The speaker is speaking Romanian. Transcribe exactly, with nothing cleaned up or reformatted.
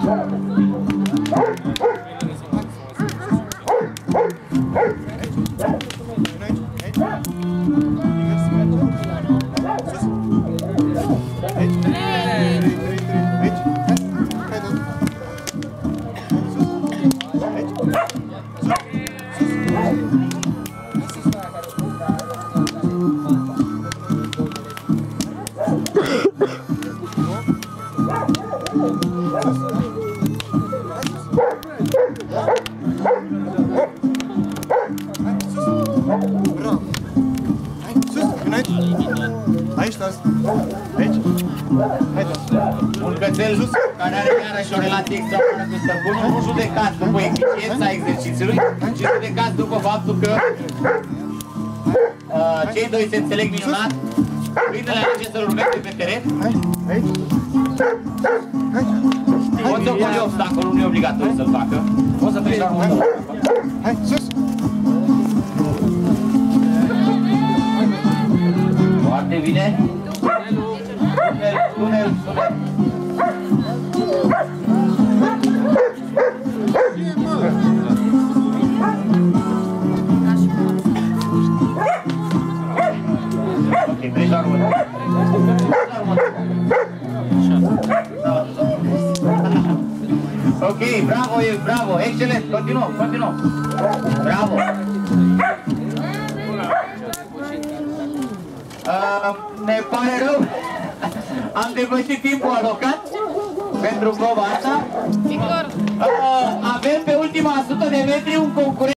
Un cățel care are iarăși o relație extraordinară cu stăpânul, nu judecați după eficiența exercițiului, ci judecați după faptul că uh, cei doi se înțeleg minunat. Printre-le ce să-l urmeze pe teren. Poți să pune obstacolul, nu e obligatoriu să-l facă. Poți să treci la următorul. Hai, sus! Foarte bine. Tunel, tunel, tunel. Ok, treci la următorul. Ok, bravo, bravo, excelent, continuăm, continuăm. Bravo. Uh, ne pare rău, am depășit timpul alocat pentru proba asta. Uh, avem pe ultima sută de metri un concurent.